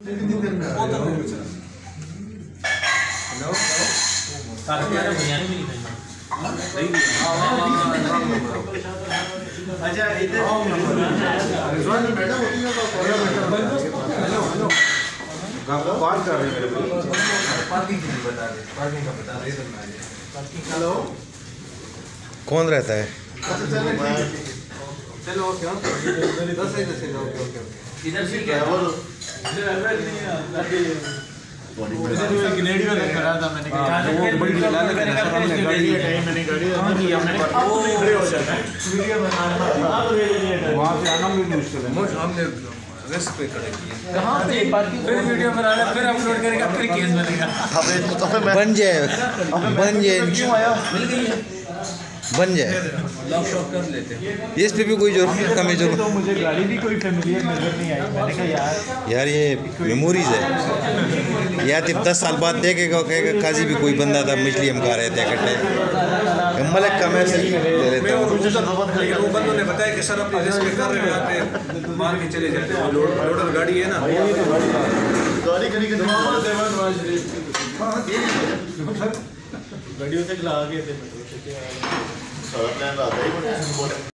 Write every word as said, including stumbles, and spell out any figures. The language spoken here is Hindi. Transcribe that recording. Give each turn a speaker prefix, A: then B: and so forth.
A: अच्छा इधर कॉल कर रहे हैं मेरे को पार्किंग की बता दे पार्किंग का बता दे हेलो
B: कौन रहता है?
A: चलो ओके दस ही दस ओके ओके इधर से क्या बोलो इधर ग्रेड में करा था मैंने कहा वो बड़ी लाल मैंने गाड़ी मैंने गाड़ी हमने वो खड़े हो जाता है वीडियो बना रहा वहां से आना भी मुश्किल है मोस्ट हमने रेस्ट पे करेंगे कहां पे पार्किंग फिर वीडियो बना रहा फिर अपलोड करेगा फिर केस बनेगा
B: बन जाए बन जाए
A: क्यों आया मिल गई है
B: बन जाए
A: लॉक शॉप कर लेते हैं
B: इस पे भी कोई जरूरत कमी जरूरत
A: तो मुझे गाड़ी भी कोई फेमिलियर नजर नहीं आई मैंने कहा यार
B: यार ये मेमोरीज है यार जब दस साल बाद देखेगा कहेगा काजी भी कोई बंदा था मछली हम खा रहे थे इकट्ठे मलक का मैं सही ले लेता हूँ।
C: वो बंदों ने बताया कि सर अपने रिस्क पे कर रहे हो यहाँ पे मार के चले जाते हैं लोडर गाड़ी है ना
A: गाड़ी गाड़ी के गाड़ियों से चला गए थे